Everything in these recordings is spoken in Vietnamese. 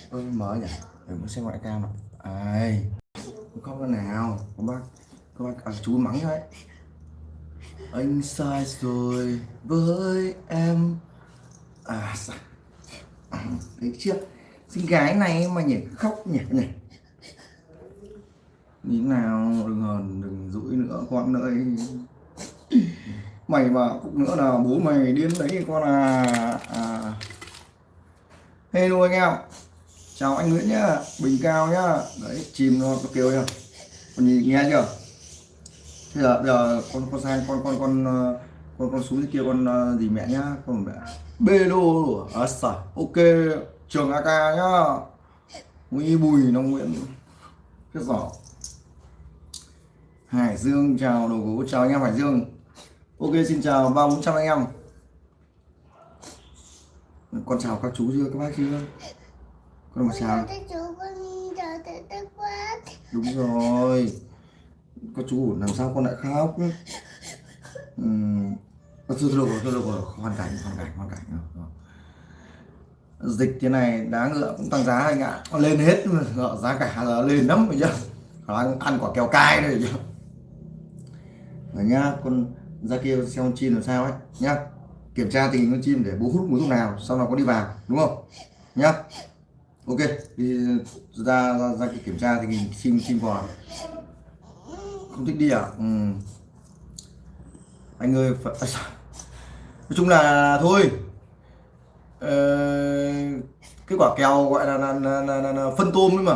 Ơi mở nhỉ, để muốn xem ngoại cam nào. Ai không có nào các bác chú mắng đấy. Anh sai rồi với em. Sao đấy chưa, xinh gái này mà nhỉ, khóc nhỉ nhỉ. Như nào đừng hờn đừng dỗi nữa con ơi. Mày mà cục nữa là bố mày điên đấy con à. Hello anh em, chào anh Nguyễn nhá, bình cao nhá. Đấy chìm nó kêu nhá, con nhìn nghe chưa. Bây giờ con sang con xuống dưới kia gì mẹ nhá, con mẹ bê đô sải ok. Trường AK nhá, Nguy Bùi Long Nguyễn cái giỏ. Hải Dương chào đầu gấu, chào anh em Hải Dương. Ok xin chào 300-400 anh em. Con chào các chú chưa, các bác chưa, con mà chào. Đúng rồi, các chú làm sao con lại khóc. Thôi được rồi, hoàn cảnh. Dịch thế này đá ngựa cũng tăng giá anh ạ, nó lên hết rồi, giá cả là lên lắm rồi chứ. Ăn quả kèo cay đây chứ. Rồi nhá, con ra kia xem con chim làm sao ấy nhá, kiểm tra tình hình con chim để bố hút mũi lúc nào sau đó có đi vào đúng không nhá. Ok đi ra kia kiểm tra tình hình chim bò. Không thích đi à? Anh ơi nói chung là thôi. Ờ, cái quả kèo gọi là phân tôm ấy mà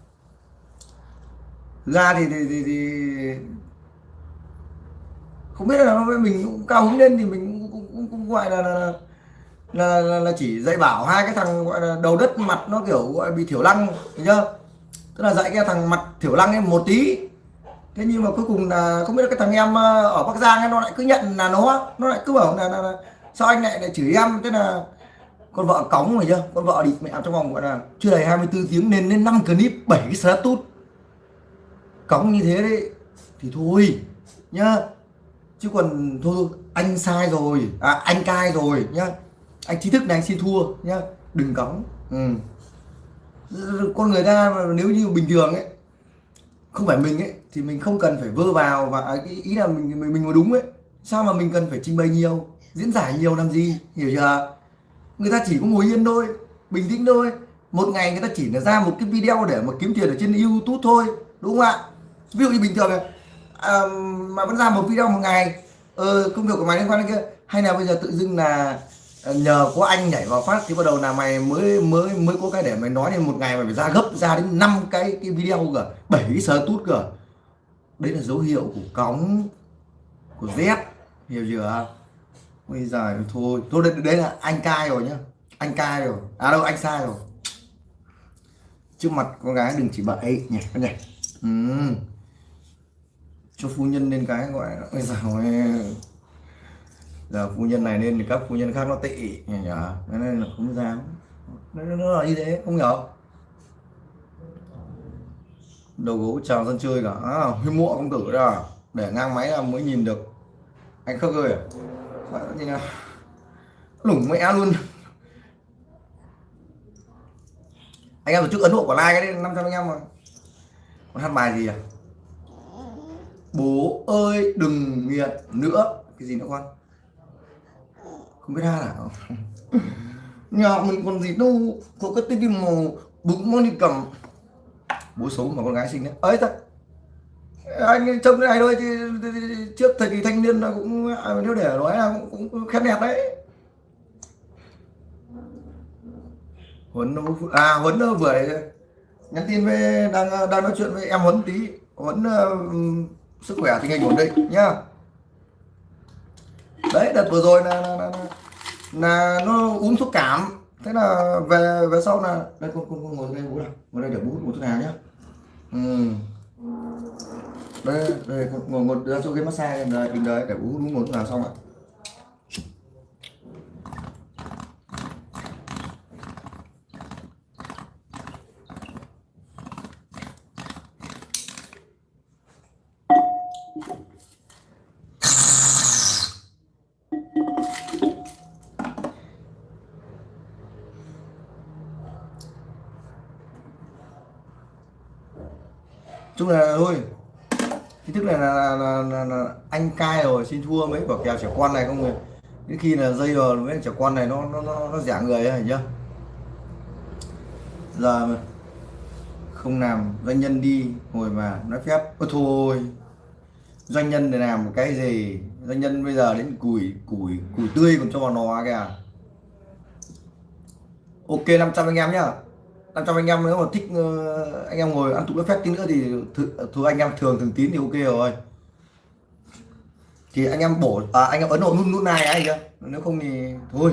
ra thì không biết là mình cũng cao hứng lên thì mình cũng gọi là chỉ dạy bảo hai cái thằng gọi là đầu đất mặt nó kiểu gọi bị thiểu năng, hiểu chưa, tức là dạy cái thằng mặt thiểu năng ấy một tí. Thế nhưng mà cuối cùng là không biết là cái thằng em ở Bắc Giang ấy, nó lại cứ nhận là nó lại cứ bảo là sao anh lại chửi em. Thế là con vợ cóng rồi chưa, con vợ địt mẹ trong vòng gọi là chưa đầy 24 tiếng nên lên 5 clip 7 cái status cóng như thế đấy thì thôi nhá. Chứ còn thôi anh sai rồi anh cai rồi nhá, anh chính thức này anh xin thua nhá, đừng cóng. Con người ta nếu như bình thường ấy, không phải mình ấy thì mình không cần phải vơ vào và cái ý là mình mà đúng ấy, sao mà mình cần phải trình bày nhiều diễn giải nhiều làm gì, hiểu chưa. Người ta chỉ có ngồi yên thôi, bình tĩnh thôi, một ngày người ta chỉ là ra một cái video để mà kiếm tiền ở trên YouTube thôi, đúng không ạ. Ví dụ như bình thường này, mà vẫn ra một video một ngày, công việc của mày liên quan đến kia, hay là bây giờ tự dưng là nhờ có anh nhảy vào phát thì bắt đầu là mày mới có cái để mày nói, nên một ngày mày phải ra gấp ra đến 5 cái video cơ, 7 cái tút cơ. Đấy là dấu hiệu của cóng, của Z, hiểu chưa. Bây giờ thôi đấy là anh cai rồi nhá, anh cai rồi đâu anh sai rồi. Trước mặt con gái đừng chỉ bậy nhỉ con nhỉ. Cho phu nhân lên cái gọi là bây giờ phu nhân này nên thì các phu nhân khác nó tị nhỉ, nên là không dám. Nó là như thế không hiểu. Đầu gấu chào dân chơi cả huy mộ công tử ra để ngang máy là mới nhìn được anh Khắc ơi. Nhìn nào lủng mẹ luôn. Anh em tổ chức Ấn Độ của like cái đấy 500 anh em mà. Còn hát bài gì à? Bố ơi đừng nghiện nữa, cái gì nữa con không biết hát à. Nhà mình còn gì đâu có cái tivi màu bụng nó đi cầm. Bố xấu mà con gái xinh đấy ấy thật, anh trông cái này thôi chứ trước thời kỳ thanh niên là cũng nếu để nói là cũng khét đẹp đấy. Huấn vừa đấy nhắn tin với đang nói chuyện với em Huấn tí. Huấn sức khỏe tình hình ổn định nhá. Đấy đợt vừa rồi là nó uống thuốc cảm, thế là về sau là đây con ngồi đây bố nào, ngồi đây để bố uống thuốc nào nhá. Đây ngồi ra chỗ cái massage đây, bình đấy để bố uống thuốc nào xong ạ. chung là thôi, thì tức là anh cai rồi, xin thua mấy quả kèo trẻ con này không người, đến khi là dây rồi mấy trẻ con này nó rẻ người ấy, hiểu chưa? Giờ mà không làm doanh nhân đi ngồi mà nói phép ôi thôi, doanh nhân để làm một cái gì, doanh nhân bây giờ đến củi củi củi tươi còn cho vào lò kìa. Ok 500 anh em nhá, 500 anh em, nếu mà thích anh em ngồi ăn tụ phép tí nữa thì thử anh em thường thường tín thì ok rồi, thì anh em bổ anh em ấn độ nút nút này ai chưa, nếu không thì thôi.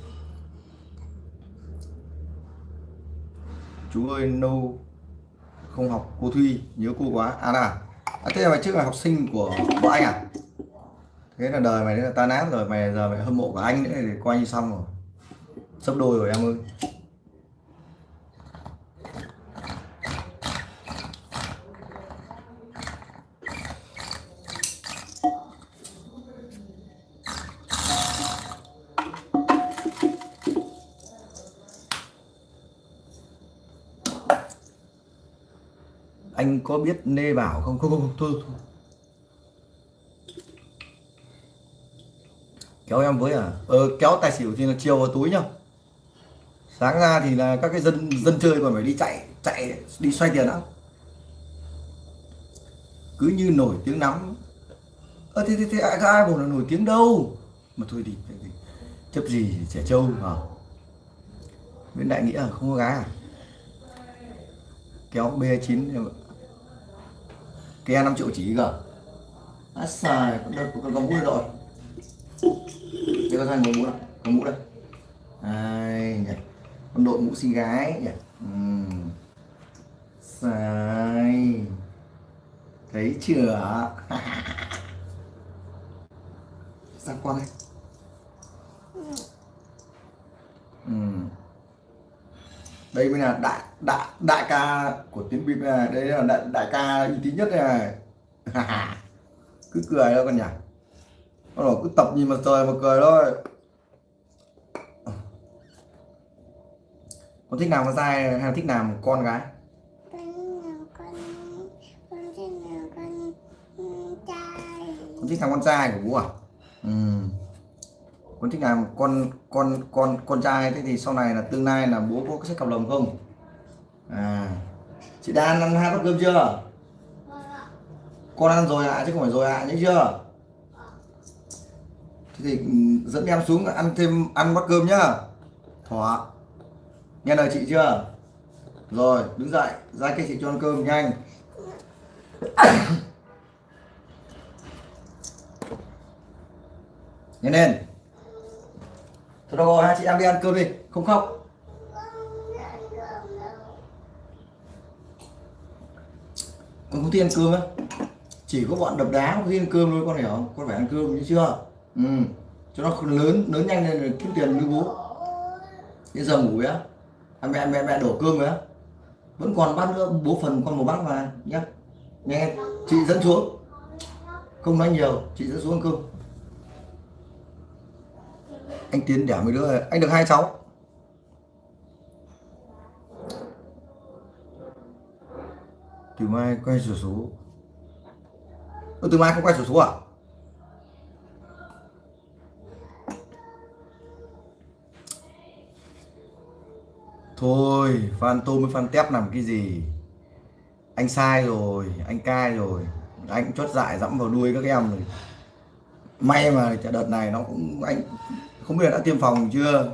Chú ơi nâu không học cô Thuy, nhớ cô quá thế là mày trước là học sinh của anh à, thế là đời mày đấy là tan nát rồi, mày giờ mày hâm mộ của anh nữa thì coi như xong rồi, sấp đôi rồi em ơi. Anh có biết Nê Bảo không? Không, thôi. Kéo em với à? Kéo tài xỉu thì là chiều vào túi nhá. Sáng ra thì là các cái dân dân chơi còn phải đi chạy đi xoay tiền nữa. Cứ như nổi tiếng lắm. Thế ai bảo là nổi tiếng đâu. Mà thôi thì chấp gì trẻ trâu à? Bên Đại Nghĩa không có gái à? Kéo B9 ke 5 triệu chỉ cơ. Xài con mũ rồi. Đây có sang người mũ đâu? Có mũ đây. Ai, con đội mũ xinh gái nhỉ. Sai. Thấy chưa? Sang con đây. Đây mới là đại ca của tiếng bịp này, đây là đại ca uy tín nhất này. Cứ cười đâu con nhỉ, nó cứ tập nhìn mặt trời mà cười thôi. Con thích làm con trai hay là thích làm con gái? Con thích làm con trai của bố à? Con thích làm con trai, thế thì sau này là tương lai là bố có sách cặp lồng không? Chị Đan ăn 2 bát cơm chưa? Con ăn rồi ạ, chứ không phải rồi ạ, nhớ chưa? Thế thì dẫn em xuống ăn bát cơm nhá. Thỏa. Nghe lời chị chưa? Rồi, đứng dậy, ra cái chị cho ăn cơm nhanh. Nhanh lên. Thôi được rồi, hai chị em đi ăn cơm đi, không khóc. Con không thích ăn cơm á? Chỉ có bọn đập đá không thích ăn cơm thôi, con hiểu không? Con phải ăn cơm, như chưa? Cho nó lớn nhanh lên rồi kiếm tiền như bố. Bây giờ ngủ á, mẹ đổ cơm á, vẫn còn bát nữa, bố phần con một bát mà nhá. Nghe chị dẫn xuống, không nói nhiều, chị dẫn xuống ăn cơm. Anh Tiến đẻ mấy đứa rồi, anh được 2 cháu. Từ mai quay sổ số. Từ mai không quay sổ số à? Thôi fan tôm với fan tép làm cái gì, anh sai rồi, anh cai rồi, anh chót dại dẫm vào đuôi các em rồi. May mà đợt này nó cũng, anh không biết đã tiêm phòng chưa.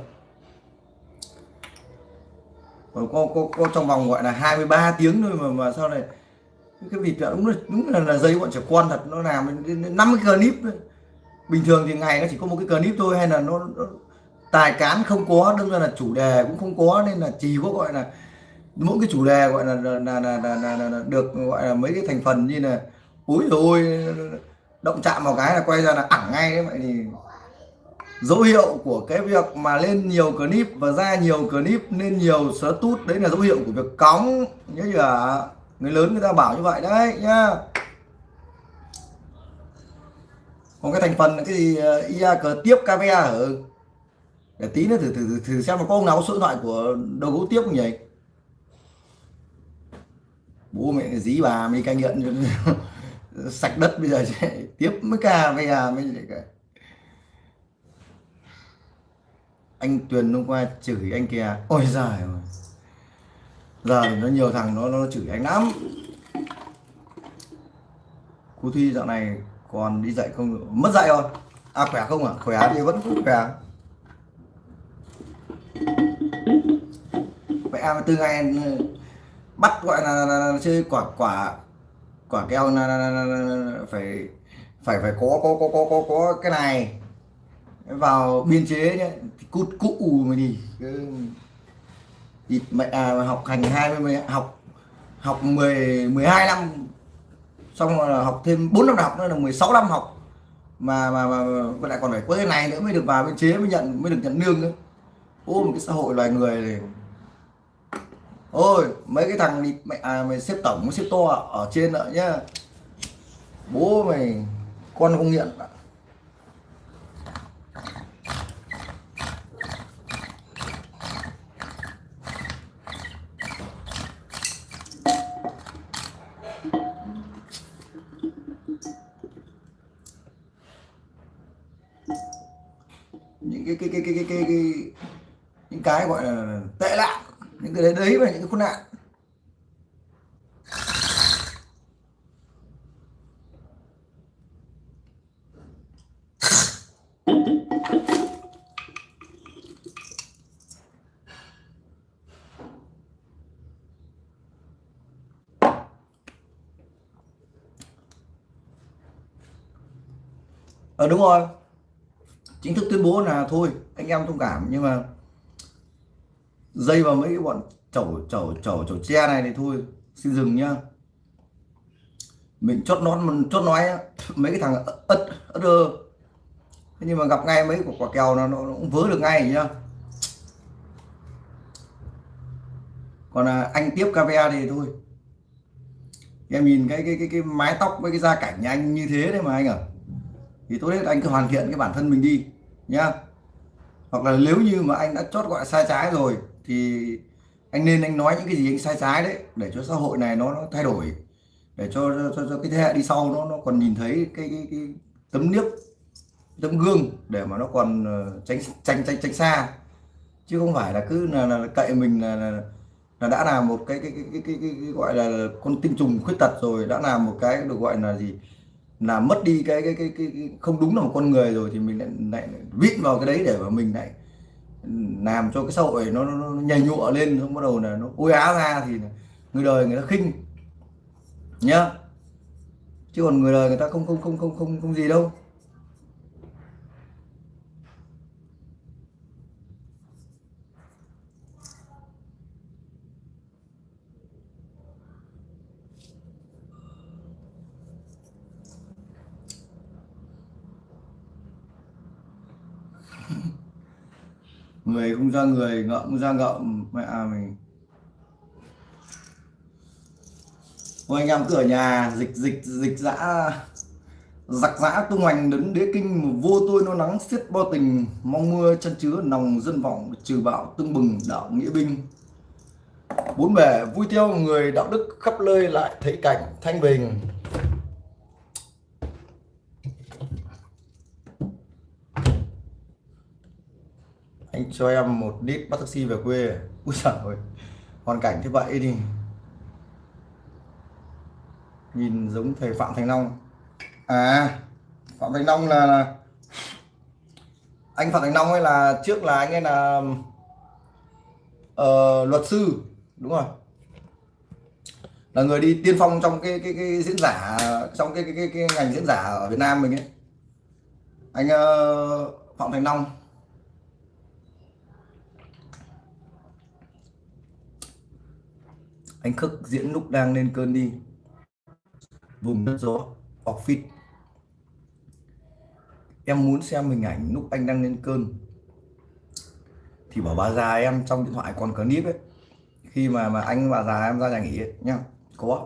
Có trong vòng gọi là 23 tiếng thôi mà sao này cái vịt đúng là dây bọn trẻ con thật, nó làm 5 cái clip. Bình thường thì ngày nó chỉ có một cái clip thôi, hay là nó tài cán không có, đâm ra là chủ đề cũng không có, nên là chỉ có gọi là mỗi cái chủ đề gọi là được gọi là mấy cái thành phần như là úi rồi động chạm vào cái là quay ra là ẳng ngay đấy. Vậy thì dấu hiệu của cái việc mà lên nhiều clip và ra nhiều clip, lên nhiều status, đấy là dấu hiệu của việc cóng, nhớ chưa? Người lớn người ta bảo như vậy đấy nhá. Còn cái thành phần là cái gì ia cờ tiếp camera ở, để tí nữa thử xem mà có ông nào có số điện thoại của đầu gấu tiếp không nhỉ? bố mẹ dí bà mới cai nghiện sạch đất, bây giờ chạy tiếp mới ca bây giờ mới lại cái. Anh Tuyền hôm qua chửi anh kìa, ôi giời ơi, giờ thì nó nhiều thằng nó chửi anh lắm. Cô Thi dạo này còn đi dạy không, mất dạy rồi à? Khỏe không à? Khỏe thì vẫn khỏe. Mẹ từ ngày bắt gọi là chơi quả quả quả keo là phải phải phải có cái này vào biên chế nhé, cút cụ mày đi mẹ học hành 20 học học 12 năm, xong rồi là học thêm 4 năm đại học nữa là 16 năm học, mà lại còn phải có cái này nữa mới được vào biên chế, mới được nhận lương nữa. Ô, một cái xã hội loài người này. Ôi mấy cái thằng đi mày xếp tổng xếp to ở trên nữa nhá, bố mày con không nghiện. Những những cái gọi là tệ nạn, những cái đấy là những cái khốn nạn. Đúng rồi, chính thức tuyên bố là thôi anh em thông cảm, nhưng mà dây vào mấy cái bọn chẩu tre này thì thôi xin dừng nhá. Mình chốt nói mấy cái thằng ất ơ, thế nhưng mà gặp ngay mấy quả kèo nó cũng vớ được ngay nhá. Còn anh tiếp KVA thì thôi, em nhìn cái mái tóc với cái gia cảnh nhà anh như thế đấy mà anh à, thì tốt nhất anh cứ hoàn thiện cái bản thân mình đi nhá. Hoặc là nếu như mà anh đã chót gọi sai trái rồi thì anh nói những cái gì anh sai trái đấy, để cho xã hội này nó thay đổi, để cho cái thế hệ đi sau nó còn nhìn thấy cái tấm niếc, tấm gương, để mà nó còn tránh xa, chứ không phải là cứ là cậy mình là đã là một cái gọi là con tinh trùng khuyết tật rồi, đã làm một cái được gọi là gì, là mất đi cái không đúng là một con người rồi, thì mình lại vịn vào cái đấy để mà mình lại làm cho cái xã hội nó nhầy nhụa lên, xong bắt đầu là nó ôi á ra thì người đời người ta khinh nhá, chứ còn người đời người ta không gì đâu. Người không ra người, ngợm không ra ngợm, mẹ mình. Ôi anh em cứ ở nhà dịch dã, giặc giã tung hoành đến đế kinh, mà vô tôi nó nắng xiết bao tình, mong mưa chân chứa nòng dân vọng, trừ bạo tưng bừng đạo nghĩa binh. Bốn bể vui theo người đạo đức, khắp nơi lại thấy cảnh thanh bình. Anh cho em một lít bắt taxi về quê. Úi giời ơi, hoàn cảnh thế vậy thì nhìn giống thầy Phạm Thành Long. À, Phạm Thành Long là anh Phạm Thành Long ấy, là trước là anh ấy là luật sư, đúng rồi, là người đi tiên phong trong cái diễn giả, trong cái ngành diễn giả ở Việt Nam mình ấy, anh Phạm Thành Long. Anh Khức diễn lúc đang lên cơn đi, vùng đất gió office. Em muốn xem hình ảnh lúc anh đang lên cơn thì bảo bà già em trong điện thoại còn clip ấy, khi mà anh bà già em ra nhà nghỉ ấy, nhá, có.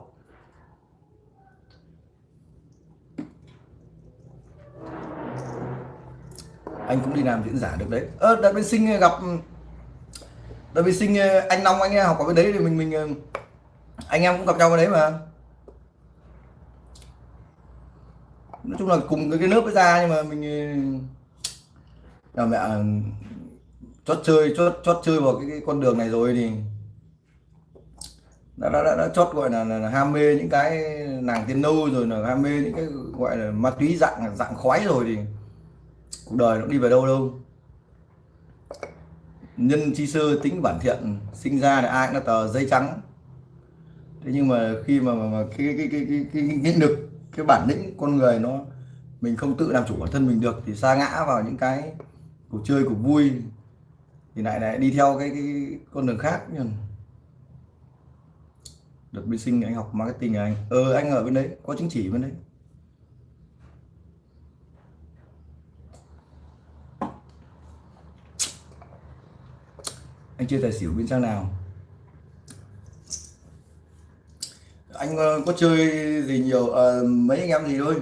Anh cũng đi làm diễn giả được đấy. Đợt bên sinh gặp, đợt bên sinh anh Long anh học ở bên đấy thì mình anh em cũng gặp nhau ở đấy mà, nói chung là cùng cái lớp với ra, nhưng mà mình là mẹ chót chơi vào cái con đường này rồi thì đã chót gọi là ham mê những cái nàng tiên nâu, rồi là ham mê những cái gọi là ma túy dạng dạng khói rồi thì cuộc đời nó đi về đâu đâu. Nhân chi sơ tính bản thiện, sinh ra là ai cũng là tờ giấy trắng. Thế nhưng mà khi mà cái nghị lực, cái bản lĩnh con người nó, mình không tự làm chủ bản thân mình được thì sa ngã vào những cái cuộc chơi cuộc vui thì lại đi theo cái con đường khác. Nhưng được bên sinh anh học marketing à anh? Anh ở bên đấy có chứng chỉ bên đấy. Anh chơi tài xỉu bên trang nào? Anh có chơi gì nhiều, mấy anh em gì thôi.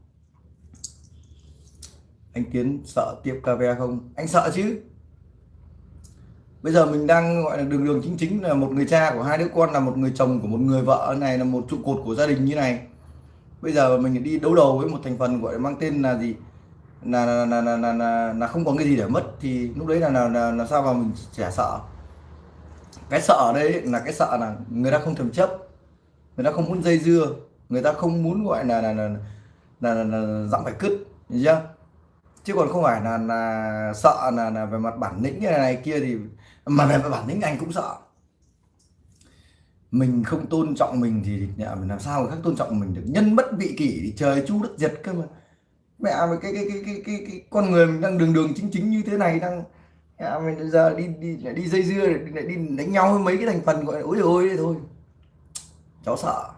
Anh Tiến sợ tiếp KVA không? Anh sợ chứ. Bây giờ mình đang gọi là đường đường chính chính là một người cha của hai đứa con, là một người chồng của một người vợ này, là một trụ cột của gia đình như này. Bây giờ mình đi đấu đầu với một thành phần gọi là mang tên là gì, là không có cái gì để mất, thì lúc đấy là sao mà mình chả sợ. Cái sợ ở đây là cái sợ là người ta không thèm chấp, người ta không muốn dây dưa, người ta không muốn gọi là dặm phải cứt, hiểu chưa? Chứ còn không phải là sợ là về mặt bản lĩnh như này kia, thì mà về mặt bản lĩnh anh cũng sợ. Mình không tôn trọng mình thì mình làm sao người khác tôn trọng mình được? Nhân bất vị kỷ thì trời chu đất diệt cơ mà. Mẹ mà cái con người mình đang đường đường chính chính như thế này, đang mình bây giờ đi dây dưa, lại đi đánh nhau với mấy cái thành phần gọi là ối ôi đấy thôi. Cháu sợ.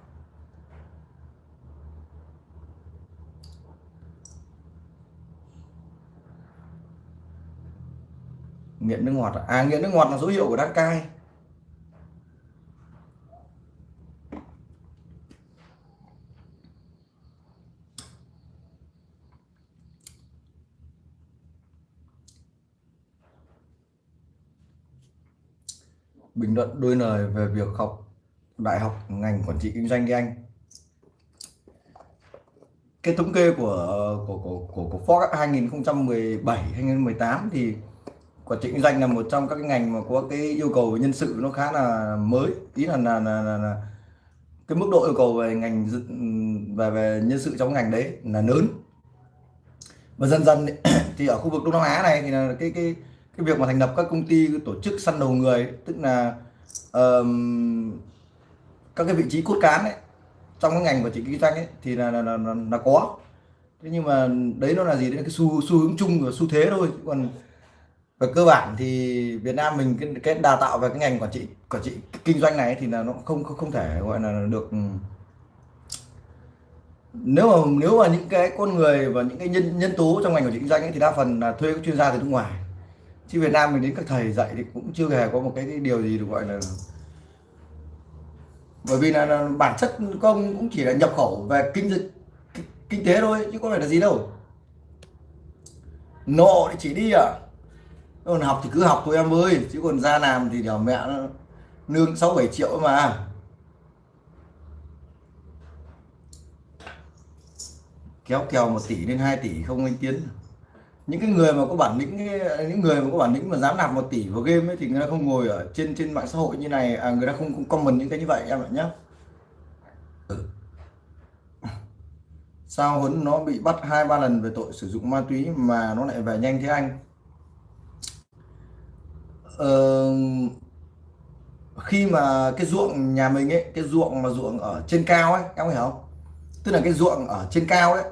Nghiện nước ngọt à? Nghiện nước ngọt là dấu hiệu của đang cai. Bình luận đôi lời về việc học đại học ngành quản trị kinh doanh đi anh. Cái thống kê của Forbes 2017 2018 thì quản trị kinh doanh là một trong các cái ngành mà có cái yêu cầu về nhân sự nó khá là mới, ý là cái mức độ yêu cầu về ngành về nhân sự trong ngành đấy là lớn. Và dần dần thì ở khu vực Đông Nam Á này thì là cái việc mà thành lập các công ty tổ chức săn đầu người, tức là các cái vị trí cốt cán ấy trong cái ngành quản trị kinh doanh ấy thì là có. Thế nhưng mà đấy nó là gì, đấy là cái xu hướng chung và xu thế thôi. Chứ còn về cơ bản thì Việt Nam mình cái đào tạo về cái ngành quản trị kinh doanh này thì là nó không thể gọi là được. Nếu mà những cái con người và những cái nhân tố trong ngành quản trị kinh doanh ấy, thì đa phần là thuê các chuyên gia từ nước ngoài. Chứ Việt Nam mình đến các thầy dạy thì cũng chưa hề có một cái điều gì được gọi là, bởi vì là bản chất công cũng chỉ là nhập khẩu về kinh tế thôi chứ có phải là gì đâu. Nộ thì chỉ đi à, còn học thì cứ học thôi em ơi, chứ còn ra làm thì mẹ nó lương 6-7 triệu mà. Kéo kèo 1 tỷ đến 2 tỷ không anh Tiến. Những cái người mà có bản lĩnh, những người mà có bản lĩnh mà dám nạp 1 tỷ vào game ấy thì người ta không ngồi ở trên mạng xã hội như này, người ta không comment những cái như vậy em ạ nhé. Sao Huấn nó bị bắt 2-3 lần về tội sử dụng ma túy mà nó lại về nhanh thế anh? Khi mà cái ruộng nhà mình ấy, cái ruộng mà ruộng ở trên cao ấy, em hiểu không? Tức là cái ruộng ở trên cao đấy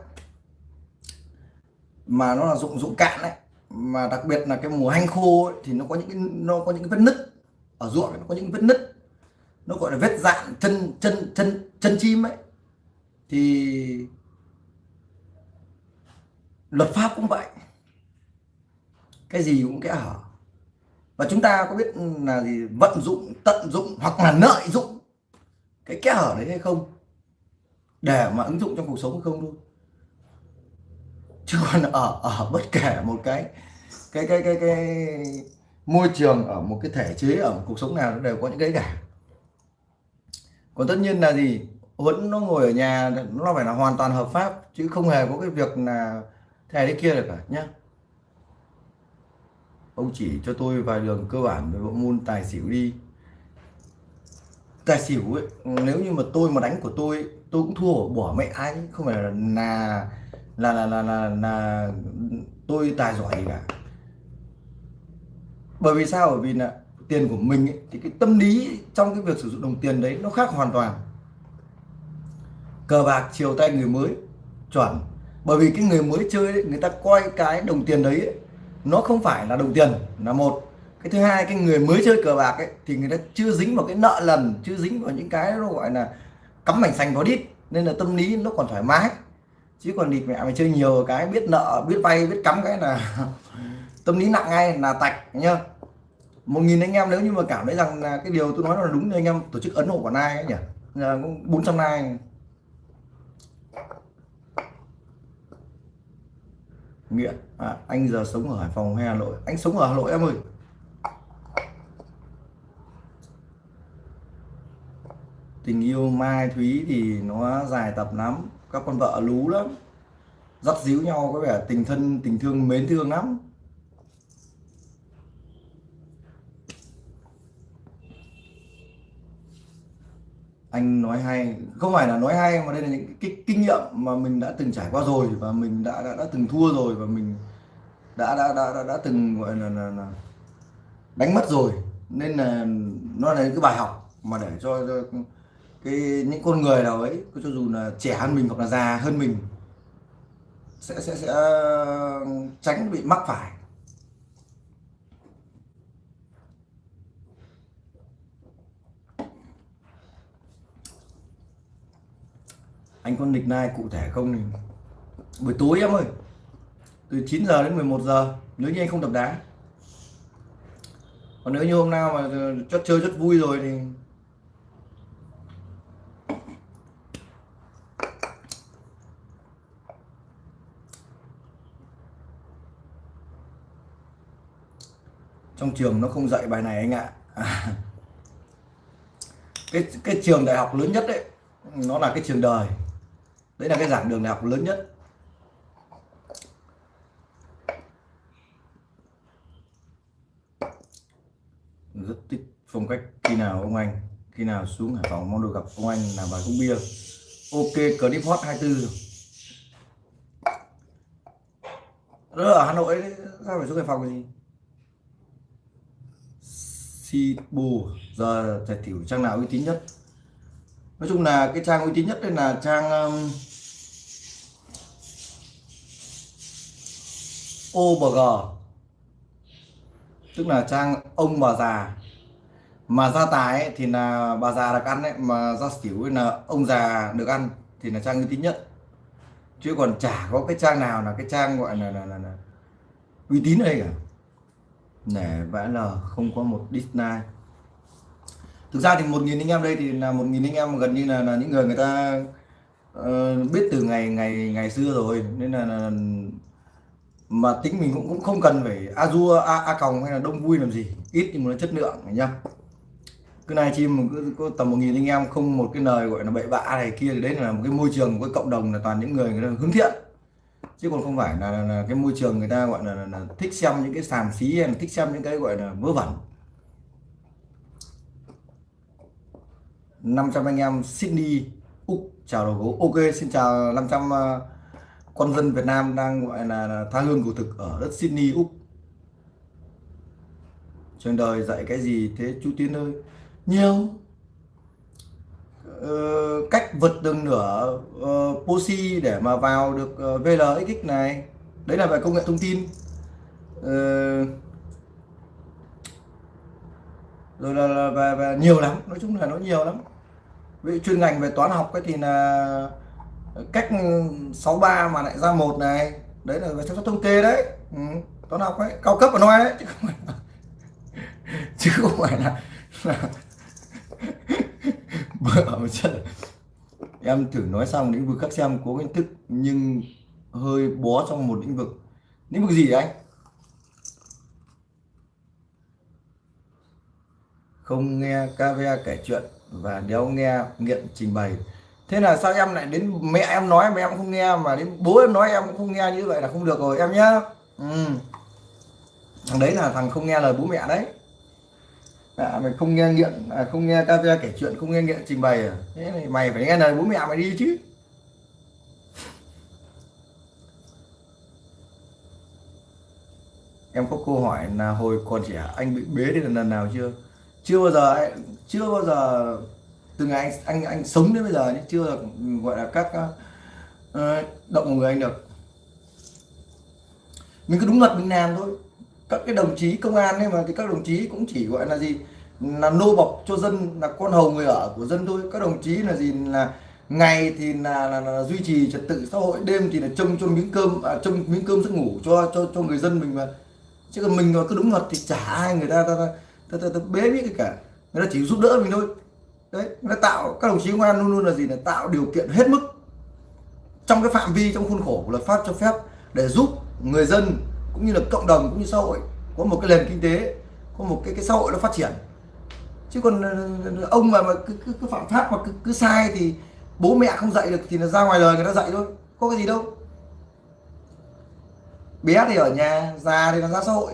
mà nó là ruộng cạn đấy, mà đặc biệt là cái mùa hanh khô ấy, thì nó có những cái vết nứt ở ruộng, nó có những vết nứt, nó gọi là vết dạn chân chim ấy, thì luật pháp cũng vậy, cái gì cũng kẽ hở. Và chúng ta có biết là gì vận dụng, tận dụng hoặc là lợi dụng cái kẽ hở đấy hay không để mà ứng dụng trong cuộc sống hay không thôi. Chứ còn ở bất kể một cái môi trường, ở một cái thể chế, ở một cuộc sống nào nó đều có những cái cả. Còn tất nhiên là gì, Huấn nó ngồi ở nhà nó phải là hoàn toàn hợp pháp, chứ không hề có cái việc là thế này thế kia được cả nhá. Ông chỉ cho tôi vài đường cơ bản về bộ môn tài xỉu đi. Tài xỉu ấy, nếu như mà tôi mà đánh của tôi cũng thua bỏ mẹ ai, không phải là tôi tài giỏi gì cả. Bởi vì sao? Bởi vì là tiền của mình ấy, thì cái tâm lý trong cái việc sử dụng đồng tiền đấy nó khác hoàn toàn. Cờ bạc chiều tay người mới chuẩn, bởi vì cái người mới chơi ấy, người ta coi cái đồng tiền đấy ấy, nó không phải là đồng tiền là một. Cái thứ hai, cái người mới chơi cờ bạc ấy thì người ta chưa dính vào cái nợ nần, chưa dính vào những cái nó gọi là cắm mảnh sành vào đít, nên là tâm lý nó còn thoải mái. Chứ còn địt mẹ mày chơi nhiều cái biết nợ biết vay biết cắm cái là tâm lý nặng ngay là tạch nhá. 1.000 anh em nếu như mà cảm thấy rằng là cái điều tôi nói là đúng thì anh em tổ chức ấn hộ của Nai ấy nhỉ, là cũng 400 Nai. Nghiện anh giờ sống ở Hải Phòng hay Hà Nội? Anh sống ở Hà Nội em ơi. Tình yêu Mai Thúy thì nó dài tập lắm, các con vợ lú lắm, dắt díu nhau có vẻ tình thân tình thương mến thương lắm. Anh nói hay không phải là nói hay, mà đây là những cái kinh nghiệm mà mình đã từng trải qua rồi, và mình đã từng thua rồi, và mình đã từng gọi là đánh mất rồi, nên là nó là cái bài học mà để cho cái những con người nào ấy, cho dù là trẻ hơn mình hoặc là già hơn mình, sẽ tránh bị mắc phải. Anh có nickname cụ thể không thì buổi tối em ơi, từ 9 giờ đến 11 giờ nếu như anh không tập đá. Còn nếu như hôm nào mà chót chơi rất vui rồi thì trong trường nó không dạy bài này anh ạ. Cái trường đại học lớn nhất đấy, nó là cái trường đời, đấy là cái giảng đường đại học lớn nhất. Rất thích phong cách. Khi nào xuống Hải Phòng mong được gặp ông anh làm bài uống bia. Ok, clip hot 24 rồi. Đó ở Hà Nội đấy, sao phải xuống Hải Phòng cái gì? Si bù giờ giải thỉu trang nào uy tín nhất? Nói chung là cái trang uy tín nhất đây là trang OBG, tức là trang ông bà già. Mà gia tài ấy, thì là bà già được ăn đấy, mà gia xỉu ấy là ông già được ăn, thì là trang uy tín nhất. Chứ còn chả có cái trang nào là cái trang gọi là uy tín ở đây cả. Nể vãi lờ không có một Disney. Thực ra thì 1.000 anh em đây thì là 1.000 anh em gần như là những người ta biết từ ngày ngày ngày xưa rồi, nên là mà tính mình cũng không cần phải a còng hay là đông vui làm gì, ít nhưng mà nó chất lượng nhá. Cứ này chim cứ có tầm 1.000 anh em, không một cái lời gọi là bậy bạ này kia, thì đấy là một cái môi trường, một cái cộng đồng là toàn những người ta hướng thiện, chứ còn không phải là cái môi trường người ta gọi là thích xem những cái xàm xí, hay là thích xem những cái gọi là vớ vẩn. 500 anh em Sydney Úc chào đầu gấu. Ok, xin chào 500 con dân Việt Nam đang gọi là tha hương cầu thực ở đất Sydney Úc. Trường đời dạy cái gì thế chú Tiến ơi? Nhiều cách vượt đường nửa Posi để mà vào được VLXX này, đấy là về công nghệ thông tin. Rồi là nhiều lắm, nói chung là nó nhiều lắm. Vì chuyên ngành về toán học ấy thì là cách 63 mà lại ra một này, đấy là về xác suất thống kê đấy. Toán học ấy cao cấp ở nói đấy, chứ không phải là bữa chân. Em thử nói xong lĩnh vực khác xem cố kiến thức nhưng hơi bó trong một lĩnh vực. Lĩnh vực gì đấy anh? không nghe KVA kể chuyện và đéo nghe nghiện trình bày. Thế là sao em lại đến mẹ em nói mà em không nghe, mà đến bố em nói em cũng không nghe, như vậy là không được rồi em nhá. Thằng đấy là thằng không nghe lời bố mẹ đấy. Mày không nghe nghiện, không nghe KVA kể chuyện, không nghe nghiện trình bày à? Thế này mày phải nghe lời bố mẹ mày đi chứ. Em có câu hỏi là hồi còn trẻ anh bị bế đến lần nào chưa? Chưa bao giờ ấy, chưa bao giờ, từ ngày anh sống đến bây giờ nhưng chưa gọi là các động người anh được. Mình cứ đúng luật mình làm thôi. Các cái đồng chí công an ấy mà, thì các đồng chí cũng chỉ gọi là gì, là nô bộc cho dân, là con hầu người ở của dân thôi. Các đồng chí là gì, là ngày thì là duy trì trật tự xã hội, đêm thì là trông cho miếng cơm, trông miếng cơm giấc ngủ cho người dân mình mà. Chứ còn mình mà cứ đúng luật thì chả ai người ta bế biết cái cả, người ta chỉ giúp đỡ mình thôi. Đấy, nó tạo, các đồng chí công an luôn luôn là gì, là tạo điều kiện hết mức trong cái phạm vi, trong khuôn khổ của luật pháp cho phép để giúp người dân cũng như là cộng đồng cũng như xã hội có một cái nền kinh tế, có một cái xã hội nó phát triển. Chứ còn ông mà cứ phạm pháp mà cứ sai thì bố mẹ không dạy được thì là ra ngoài đời người ta dạy thôi, có cái gì đâu. Bé thì ở nhà, già thì là ra xã hội.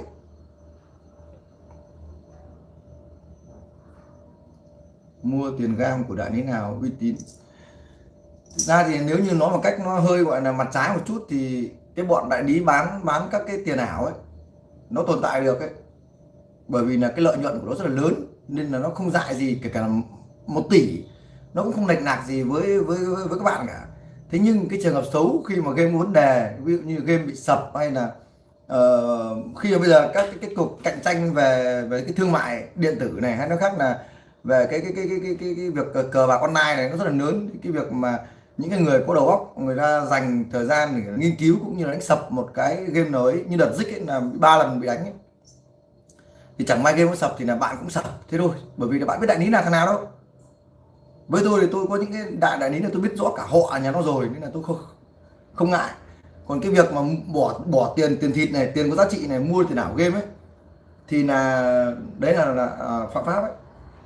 Mua tiền gam của đại lý nào uy tín? Thực ra thì nếu như nói một cách nó hơi gọi là mặt trái một chút thì cái bọn đại lý bán các cái tiền ảo ấy nó tồn tại được ấy, bởi vì là cái lợi nhuận của nó rất là lớn nên là nó không dại gì, kể cả là 1 tỷ nó cũng không lệch lạc gì với các bạn cả. Thế nhưng cái trường hợp xấu khi mà game có vấn đề, ví dụ như game bị sập, hay là khi mà bây giờ các cái cuộc cạnh tranh về cái thương mại điện tử này, hay nó khác là về cái việc cờ bạc online này nó rất là lớn. Cái việc mà những cái người có đầu óc người ta dành thời gian để nghiên cứu cũng như là đánh sập một cái game nào ấy, như đợt Dích ấy là 3 lần bị đánh ấy, thì chẳng may game có sập thì là bạn cũng sập thế thôi, bởi vì là bạn biết đại lý là thằng nào đâu. Với tôi thì tôi có những cái đại lý là tôi biết rõ cả họ nhà nó rồi, nên là tôi không ngại. Còn cái việc mà bỏ tiền thịt này, tiền có giá trị này, mua tiền ảo game ấy, thì là đấy là phạm pháp ấy.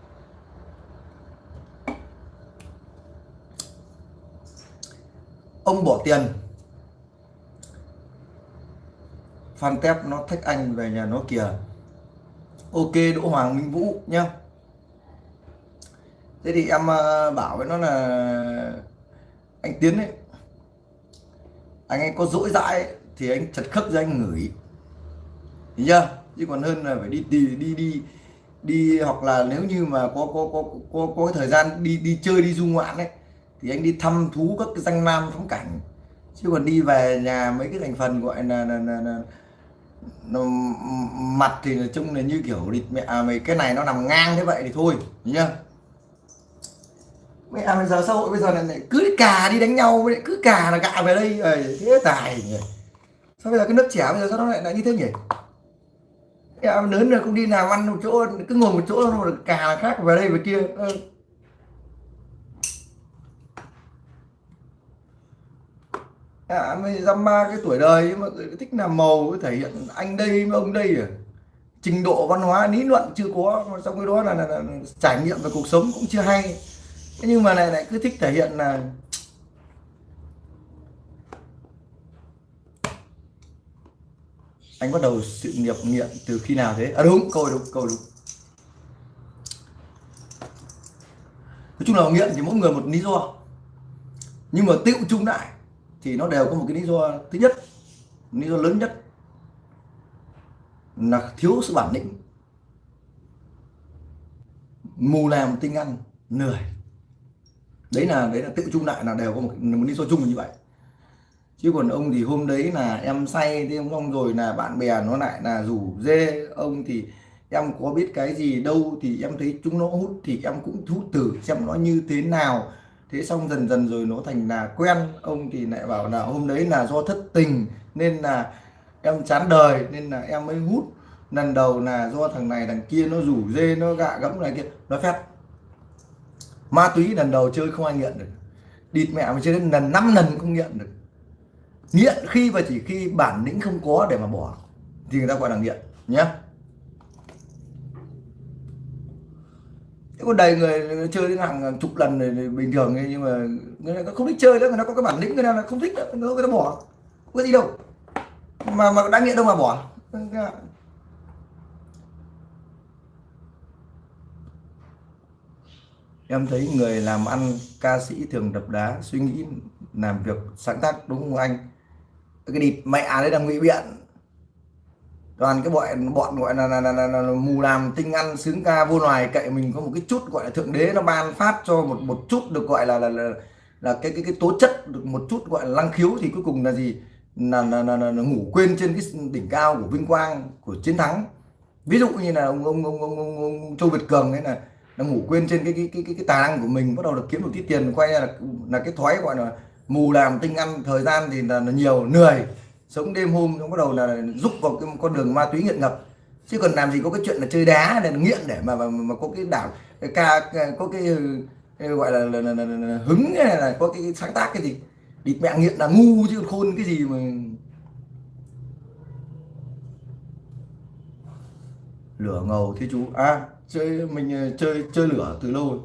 Ông bỏ tiền, fan tép nó thách anh về nhà nó kìa. Ok Đỗ Hoàng Minh Vũ nhá. Thế thì em bảo với nó là anh Tiến ấy, anh có dỗi dãi ấy, thì anh chật khớp ra anh ngửi, hiểu chưa? Chứ còn hơn là phải đi hoặc là nếu như mà có thời gian đi chơi, đi du ngoạn ấy, thì anh đi thăm thú các cái danh lam thắng cảnh. Chứ còn đi về nhà mấy cái thành phần gọi là nó, mặt thì trông là như kiểu địt mẹ mày, cái này nó nằm ngang thế vậy thì thôi, hiểu chưa? Mẹ bây giờ xã hội bây giờ lại cứ cà đi đánh nhau, với cứ cà là gạ về đây thế tài nhỉ. Sao bây giờ cái nước trẻ bây giờ sao nó lại như thế nhỉ? Em lớn rồi không đi làm ăn một chỗ, cứ ngồi một chỗ thôi, cà là khác về đây về kia. Mới dăm ba cái tuổi đời mà thích làm màu, thể hiện anh đây với ông đây à. Trình độ văn hóa lý luận chưa có, mà trong cái đó là trải nghiệm về cuộc sống cũng chưa hay. Thế nhưng mà lại cứ thích thể hiện là anh bắt đầu sự nghiệp nghiện từ khi nào thế? Đúng, câu đúng. Nói chung là nghiện thì mỗi người một lý do, nhưng mà tựu chung lại thì nó đều có một cái lý do. Thứ nhất, lý do lớn nhất là thiếu sự bản lĩnh, mù làm tinh ăn lười. Đấy là tự chung lại là đều có một lý do chung như vậy. Chứ còn ông thì hôm đấy là em say thì ông rồi là bạn bè nó lại là rủ dê ông, thì em có biết cái gì đâu, thì em thấy chúng nó hút thì em cũng hút thử xem nó như thế nào. Thế xong dần dần rồi nó thành là quen. Ông thì lại bảo là hôm đấy là do thất tình nên là em chán đời nên là em mới hút. Lần đầu là do thằng này thằng kia nó rủ dê, nó gạ gẫm này kia. Nói phép ma túy lần đầu chơi không ai nghiện được, địt mẹ mà chơi đến lần 5 lần không nghiện được. Nghiện khi và chỉ khi bản lĩnh không có để mà bỏ thì người ta gọi là nghiện nhé. có đầy người chơi đến hàng chục lần thì bình thường ấy, nhưng mà người ta không thích chơi nữa, người ta có cái bản lĩnh, người ta là không thích nữa, người ta bỏ, không có gì đâu, mà đã nghiện đâu mà bỏ. Em thấy người làm ăn ca sĩ thường đập đá, suy nghĩ làm việc sáng tác, đúng không anh? Cái địt mẹ đấy là ngụy biện, toàn cái bọn gọi là mù làm tinh ăn sướng ca vô loài, cậy mình có một cái chút gọi là thượng đế nó ban phát cho một chút được gọi là cái tố chất, được một chút gọi là năng khiếu, thì cuối cùng là gì, là ngủ quên trên cái đỉnh cao của vinh quang, của chiến thắng. Ví dụ như là ông Châu Việt Cường ấy, là ngủ quên trên cái tài năng của mình, bắt đầu được kiếm được tí tiền, quay ra là cái thói gọi là mù làm tinh ăn, thời gian thì là nhiều, lười sống đêm hôm, nó bắt đầu là rúc vào cái con đường ma túy nghiện ngập. Chứ còn làm gì có cái chuyện là chơi đá để nghiện, để mà có cái đảo cái có cái gọi là hứng, hay là có cái sáng tác cái gì. Địt mẹ nghiện là ngu chứ khôn cái gì mà. Lửa ngầu thế chú à? Chơi mình chơi lửa từ lâu rồi.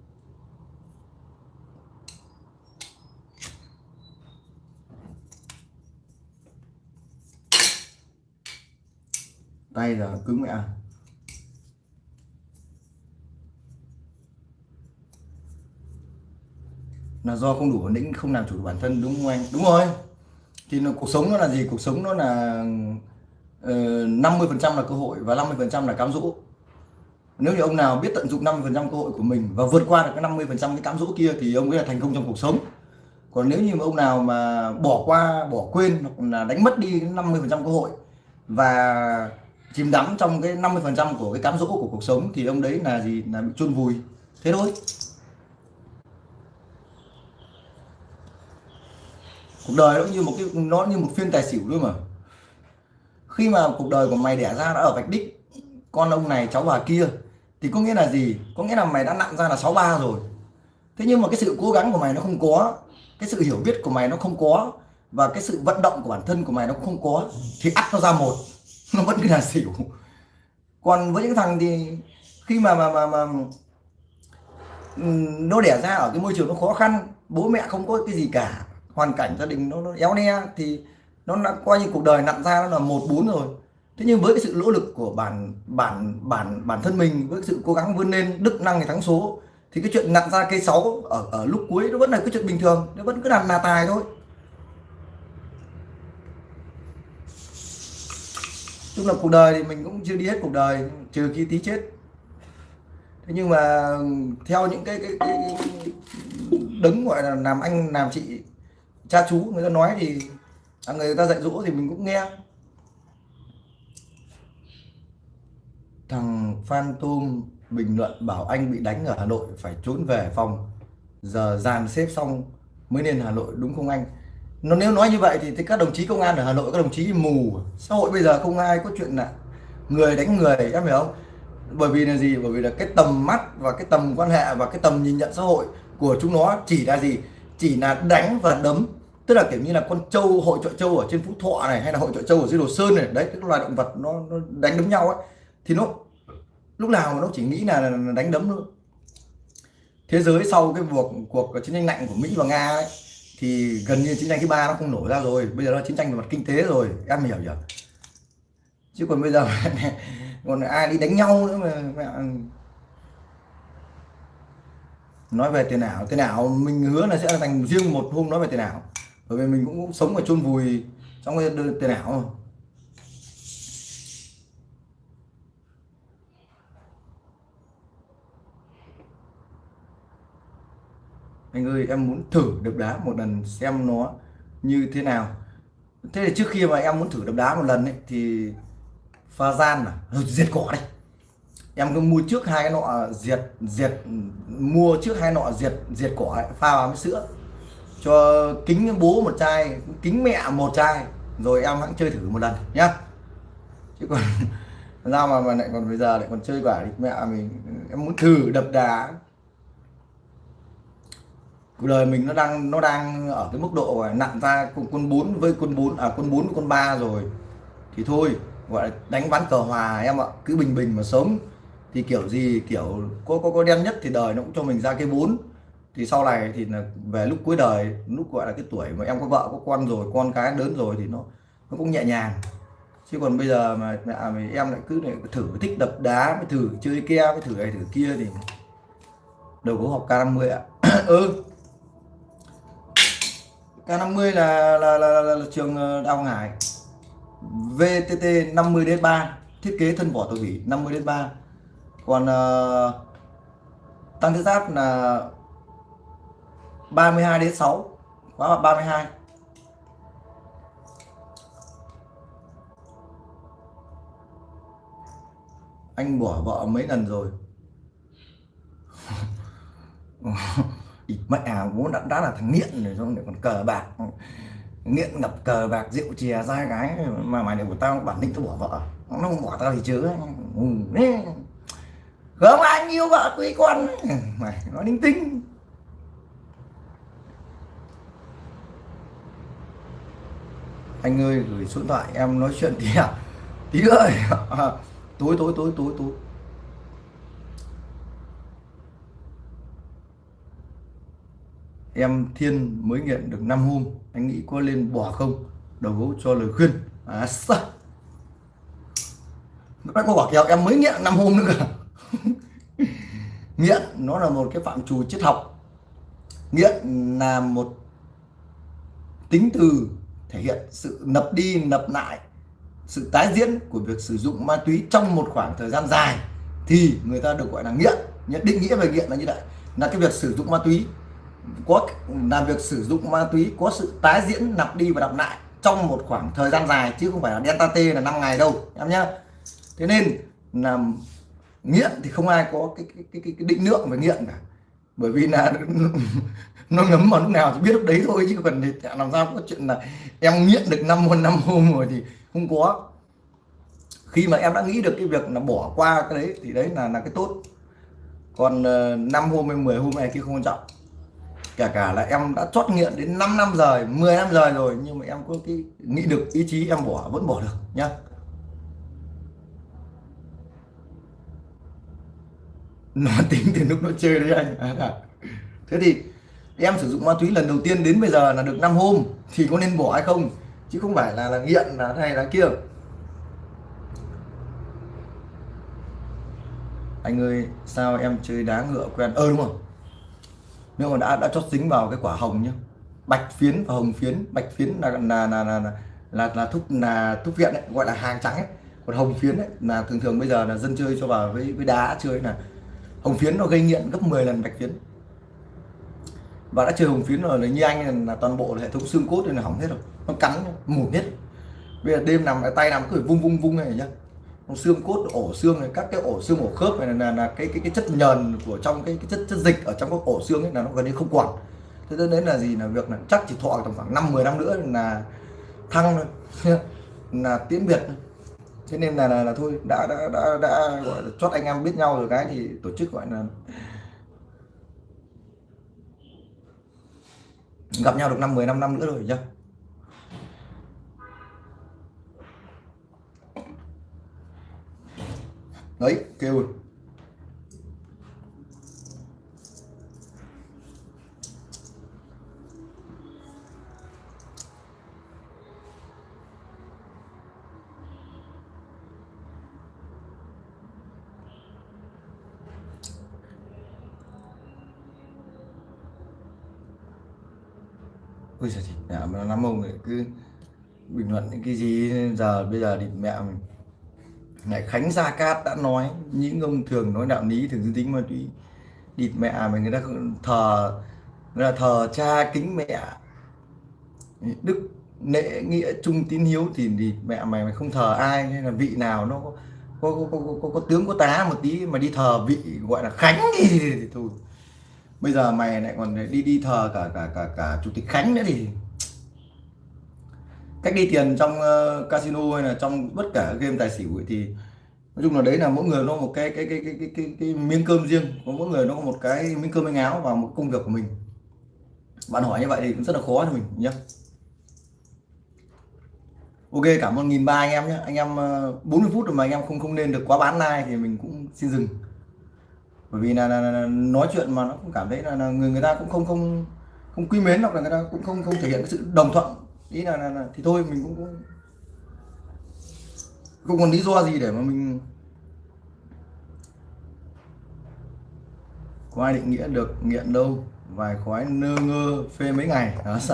Tay là cứng mẹ. Là do không đủ bản lĩnh, không làm chủ được bản thân, đúng không anh? Đúng rồi. Thì cuộc sống nó là gì? Cuộc sống nó là 50% là cơ hội và 50% là cám dỗ. Nếu như ông nào biết tận dụng 50% cơ hội của mình và vượt qua được cái 50% cái cám dỗ kia thì ông ấy là thành công trong cuộc sống. Còn nếu như mà ông nào mà bỏ qua, bỏ quên, hoặc là đánh mất đi 50% cơ hội và chìm đắm trong cái 50% của cái cám dỗ của cuộc sống thì ông đấy là gì, là bị chôn vùi. Thế thôi. Cuộc đời nó như một phiên tài xỉu thôi mà. Khi mà cuộc đời của mày đẻ ra đã ở vạch đích, con ông này cháu bà kia, thì có nghĩa là gì? Có nghĩa là mày đã nặn ra là 63 rồi. Thế nhưng mà cái sự cố gắng của mày nó không có, cái sự hiểu biết của mày nó không có, và cái sự vận động của bản thân của mày nó cũng không có, thì ắt nó ra một, nó vẫn cứ là xỉu. Còn với những thằng thì khi mà nó đẻ ra ở cái môi trường nó khó khăn, bố mẹ không có cái gì cả, hoàn cảnh gia đình nó éo le, thì nó đã coi như cuộc đời nặn ra nó là 1-4 rồi. Thế nhưng với cái sự nỗ lực của bản thân mình, với sự cố gắng vươn lên, đức năng thì thắng số, thì cái chuyện nặn ra cây 6 ở lúc cuối nó vẫn là cái chuyện bình thường, nó vẫn cứ là tài thôi. Chung là cuộc đời thì mình cũng chưa đi hết cuộc đời, trừ khi tí chết. Thế nhưng mà theo những cái đấng gọi là làm anh làm chị, cha chú người ta nói thì người ta dạy dỗ thì mình cũng nghe. Thằng Phan Tôm bình luận bảo anh bị đánh ở Hà Nội phải trốn về phòng, giờ dàn xếp xong mới lên Hà Nội, đúng không anh? Nếu nói như vậy thì các đồng chí công an ở Hà Nội, các đồng chí mù. Xã hội bây giờ không ai có chuyện là người đánh người, em hiểu không? Bởi vì là gì? Bởi vì là cái tầm mắt và cái tầm quan hệ và cái tầm nhìn nhận xã hội của chúng nó chỉ là gì? Chỉ là đánh và đấm. Tức là kiểu như là con trâu, hội chọi trâu ở trên Phú Thọ này, hay là hội chọi trâu ở dưới Đồ Sơn này, đấy, các loài động vật nó đánh đấm nhau ấy, thì nó lúc nào nó chỉ nghĩ là đánh đấm thôi. Thế giới sau cái cuộc chiến tranh lạnh của Mỹ và Nga ấy, thì gần như chiến tranh thứ 3 nó không nổ ra rồi, bây giờ nó chiến tranh về mặt kinh tế rồi, em hiểu chưa? Chứ còn bây giờ còn ai đi đánh nhau nữa mà mẹ. Nói về tiền ảo mình hứa là sẽ thành riêng một hôm nói về tiền ảo, bởi vì mình cũng sống ở chôn vùi trong cái tiền ảo. Anh ơi, em muốn thử đập đá một lần xem nó như thế nào. Thế thì trước khi mà em muốn thử đập đá một lần ấy, thì pha gian rồi diệt cỏ đây. Em cứ mua trước hai cái nọ mua trước hai nọ diệt cỏ ấy, pha vào với sữa, cho kính bố một chai, kính mẹ một chai, rồi em hãy chơi thử một lần nhá. Chứ còn sao mà lại còn bây giờ lại còn chơi quả đi mẹ mình. Em muốn thử đập đá. Cuộc đời mình nó đang ở cái mức độ nặn ra con 4 với con 4 với con 3 rồi, thì thôi gọi là đánh ván cờ hòa em ạ, cứ bình bình mà sống. thì kiểu gì kiểu có đen nhất thì đời nó cũng cho mình ra cái 4. Thì sau này thì là về lúc cuối đời, lúc gọi là cái tuổi mà em có vợ có con rồi, con cái lớn rồi thì nó cũng nhẹ nhàng. Chứ còn bây giờ mà mẹ mà em lại cứ lại thử thích đập đá, mới thử chơi ke, mới thử này thử kia thì đâu có học K50 ạ. Ừ, K50 là trường Đại học Hải, VTT 50-3, thiết kế thân vỏ tàu thủy 50-3. Còn tăng thiết giáp là 32-6, khóa 32. Anh bỏ vợ mấy lần rồi. Mẹ muốn đã là thằng nghiện rồi, xong lại còn cờ bạc, nghiện ngập cờ bạc rượu chè dai gái, mà mày này của tao bản lĩnh tao bỏ vợ, nó không bỏ tao thì chớ. Không, anh yêu vợ quý con mày nói linh tinh. Anh ơi gửi số điện thoại em nói chuyện tí à, tí nữa. Tối. Em Thiên mới nghiện được 5 hôm, anh nghĩ có lên bỏ không? Đầu gấu cho lời khuyên. À sao? Các cô bảo kèo em mới nghiện 5 hôm nữa cơ. Nghiện nó là một cái phạm trù triết học. Nghiện là một tính từ thể hiện sự nập đi nập lại, sự tái diễn của việc sử dụng ma túy trong một khoảng thời gian dài thì người ta được gọi là nghiện. Định nghĩa về nghiện là như vậy, là cái việc sử dụng ma túy có sự tái diễn lặp đi và lặp lại trong một khoảng thời gian dài, chứ không phải là delta T là 5 ngày đâu em nhé. Thế nên là nghiện thì không ai có cái định lượng về nghiện cả, bởi vì là nó ngấm vào lúc nào thì biết lúc đấy thôi, chứ còn thì làm sao có chuyện là em nghiện được 5 hôm rồi thì không có. Khi mà em đã nghĩ được cái việc là bỏ qua cái đấy thì đấy là cái tốt. Còn 5 hôm hay 10 hôm này kia không quan trọng, cả là em đã chót nghiện đến 5 năm rồi, 10 năm rồi nhưng mà em có cái nghĩ được ý chí em bỏ vẫn bỏ được nhá. Nó tính từ lúc nó chơi đấy anh. Thế thì em sử dụng ma túy lần đầu tiên đến bây giờ là được 5 hôm thì có nên bỏ hay không, chứ không phải là nghiện là này là kia. Anh ơi sao em chơi đá ngựa quen, đúng rồi, nếu mà đã chót dính vào cái quả hồng nhá, bạch phiến và hồng phiến. Bạch phiến là thuốc viện ấy, gọi là hàng trắng ấy. Còn hồng phiến ấy là thường bây giờ là dân chơi cho vào với đá chơi. Là hồng phiến nó gây nghiện gấp 10 lần bạch phiến, và đã chơi hồng phiến rồi như anh là toàn bộ là hệ thống xương cốt nên là hỏng hết rồi, nó cắn mủn hết. Bây giờ đêm nằm tay nằm cứ vung này nhá, xương cốt, ổ xương này, các cái ổ xương, ổ khớp này là cái chất nhờn của trong cái chất dịch ở trong các ổ xương ấy là nó gần như không còn. Thế nên là gì, là việc là chắc chỉ thọ tầm khoảng 5-10 năm nữa là thăng thôi là tiễn biệt. Thế nên là thôi đã gọi là chót anh em biết nhau rồi cái thì tổ chức gọi là gặp nhau được 5-15 năm nữa rồi nhá. Đấy kêu ôi giời thì mẹ mà lắm ông ấy cứ bình luận những cái gì. Giờ bây giờ thì mẹ mình lại Khánh Gia Cát đã nói những ông thường nói đạo lý thường dương tính ma túy, địt mẹ mình, người ta thờ, người ta thờ cha kính mẹ, đức lễ nghĩa trung tín hiếu thì mẹ mày không thờ ai, hay là vị nào nó có tướng có tá một tí mà đi thờ vị gọi là Khánh thì thôi. Bây giờ mày lại còn đi thờ cả chủ tịch Khánh nữa thì cách đi tiền trong casino hay là trong bất cả game tài xỉu ấy, thì nói chung là đấy là mỗi người nó một cái miếng cơm riêng, có mỗi người nó có một cái miếng cơm manh áo và một công việc của mình. Bạn hỏi như vậy thì cũng rất là khó cho mình nhé. Ok, cảm ơn 1.300 anh em nhé. Anh em 40 phút rồi mà anh em không không nên được quá bán like thì mình cũng xin dừng. Bởi vì là nói chuyện mà nó cũng cảm thấy là người ta cũng không quý mến, hoặc là người ta cũng không thể hiện cái sự đồng thuận. Ý là thì thôi mình cũng không còn lý do gì để mà mình. Có ai định nghĩa được nghiện đâu, vài khói nơ ngơ phê mấy ngày đó sao.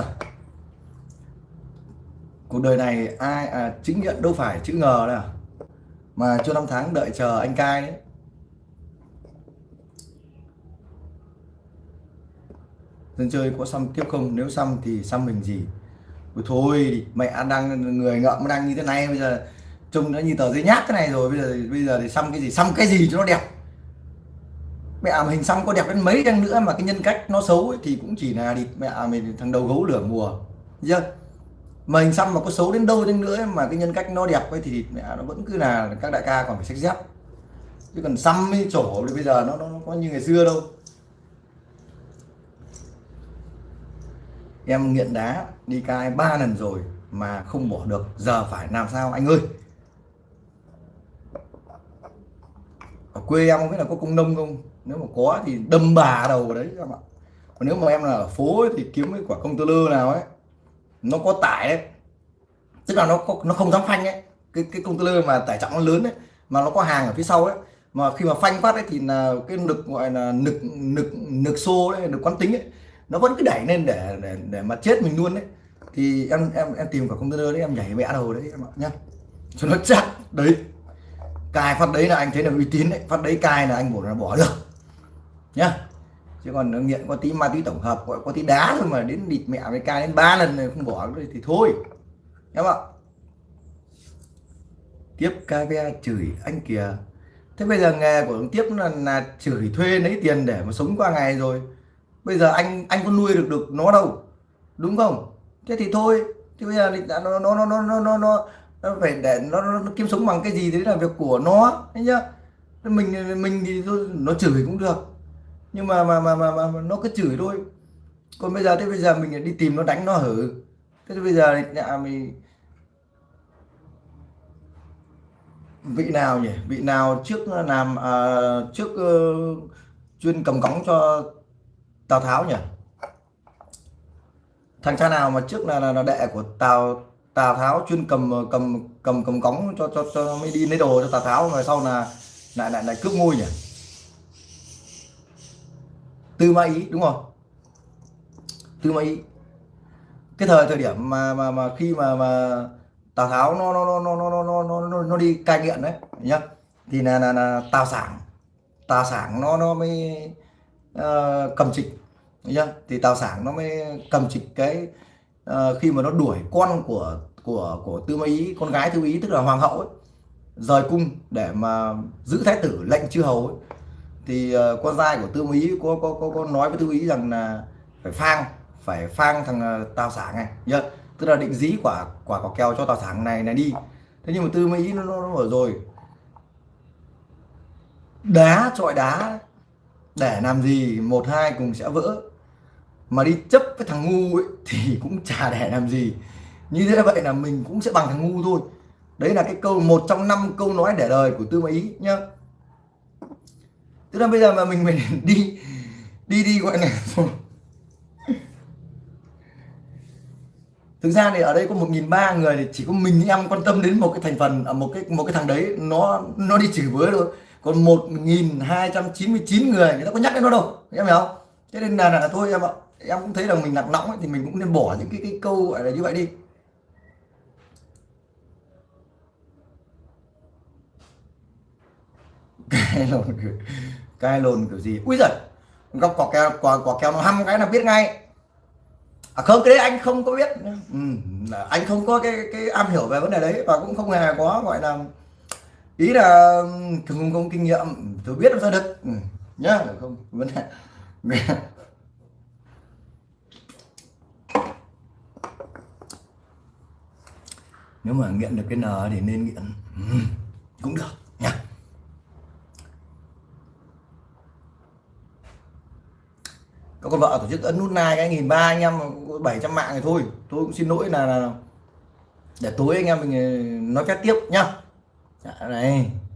Cuộc đời này ai chứng nhận đâu phải chữ ngờ đâu, mà cho 5 tháng đợi chờ anh cai đấy. Dân chơi có xăm tiếp không, nếu xăm thì xăm mình gì. Ôi thôi mẹ đang người ngợm đang như thế này, bây giờ trông nó như tờ giấy nháp thế này rồi, bây giờ thì xăm cái gì, xăm cái gì cho nó đẹp. Mẹ hình xăm có đẹp đến mấy chăng nữa mà cái nhân cách nó xấu ấy, thì cũng chỉ là địt mẹ mình thằng đầu gấu lửa mùa chưa. Mà hình xăm mà có xấu đến đâu chăng nữa ấy, mà cái nhân cách nó đẹp ấy, thì mẹ nó vẫn cứ là các đại ca còn phải xách dép. Chứ còn xăm ấy trổ thì bây giờ nó có như ngày xưa đâu. Em nghiện đá đi cai 3 lần rồi mà không bỏ được, giờ phải làm sao anh ơi. Ở quê em không biết là có công nông không, nếu mà có thì đâm bà đầu vào đấy các bạn. Còn nếu mà em là ở phố ấy, thì kiếm cái quả công tơ lơ nào ấy nó có tải đấy, tức là nó không dám phanh ấy, cái công tơ lơ mà tải trọng nó lớn đấy, mà nó có hàng ở phía sau ấy, mà khi mà phanh phát ấy thì là cái lực gọi là lực lực lực xô đấy, lực quán tính ấy, nó vẫn cứ đẩy lên để mà chết mình luôn đấy. Thì em tìm quả container đấy, em nhảy mẹ đầu đấy em ạ nhá, cho nó chắc đấy. Cài phát đấy là anh thấy là uy tín đấy, phát đấy cài là anh bỏ được nhá. Chứ còn nó nghiện có tí ma túy tổng hợp, có tí đá thôi mà đến địt mẹ với cài đến 3 lần này không bỏ thì thôi em ạ. Tiếp KVA chửi anh kìa. Thế bây giờ nghề của ông Tiếp là chửi thuê lấy tiền để mà sống qua ngày rồi. Bây giờ anh có nuôi được nó đâu, đúng không? Thế thì thôi. Thế bây giờ thì nó phải để nó kiếm sống bằng cái gì, đấy là việc của nó, thấy chưa? Mình thì thôi, nó chửi cũng được, nhưng mà nó cứ chửi thôi. Còn bây giờ thế bây giờ mình đi tìm nó đánh nó hử. Thế thì bây giờ thì mình vị nào nhỉ, vị nào trước làm trước chuyên cầm cõng cho Tào Tháo nhỉ? Thằng cha nào mà trước là đệ của Tào Tào Tháo, chuyên cầm cõng cho mới đi lấy đồ cho Tào Tháo, rồi sau là lại cướp ngôi nhỉ? Tư Mã Ý đúng không? Tư Mã Ý. Cái thời điểm mà khi mà Tào Tháo nó đi cai nghiện đấy nhá, thì là Tào Sảng nó mới cầm trịch nhá. Thì Tào Sảng nó mới cầm trịch cái khi mà nó đuổi con của Tư Mã Ý, con gái Tư Mã Ý tức là hoàng hậu ấy, rời cung để mà giữ thái tử lệnh chư hầu ấy. Thì con trai của Tư Mã Ý có nói với Tư Mã Ý rằng là phải phang thằng Tào Sảng này nhá, tức là định dí quả kèo cho Tào Sảng này đi. Thế nhưng mà Tư Mã Ý nó bảo rồi, đá chọi đá để làm gì, một hai cùng sẽ vỡ, mà đi chấp với thằng ngu ấy thì cũng chả để làm gì. Như thế vậy là mình cũng sẽ bằng thằng ngu thôi. Đấy là cái câu, một trong 5 câu nói để đời của Tư Mã Ý nhá. Tức là bây giờ mà mình đi gọi là thực ra thì ở đây có 1.300 người thì chỉ có mình em quan tâm đến một cái thành phần, một cái thằng đấy nó đi chửi bới thôi. Còn 1.299 người người ta có nhắc đến nó đâu, em hiểu không? Thế nên là thôi em ạ, em cũng thấy là mình nặng nóng ấy, thì mình cũng nên bỏ những cái câu gọi là như vậy đi. Cai lồn kiểu gì, úi giời, gặp quả kèo nó hăm cái là biết ngay. Không, cái đấy anh không có biết. Anh không có cái am hiểu về vấn đề đấy, và cũng không hề có gọi là, ý là không kinh nghiệm, tôi biết làm sao được. Nhá, không vấn đề. Nếu mà nghiện được cái N thì nên nghiện cũng được nhá. Các con vợ tổ chức ấn nút like cái 1.300 anh em 700 mạng thì thôi, tôi cũng xin lỗi là để tối anh em mình nói phép tiếp nhá. Dạ, này